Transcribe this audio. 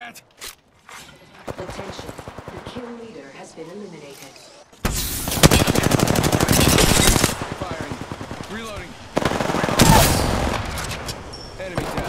Attention, the kill leader has been eliminated. Firing. Reloading. Enemy down.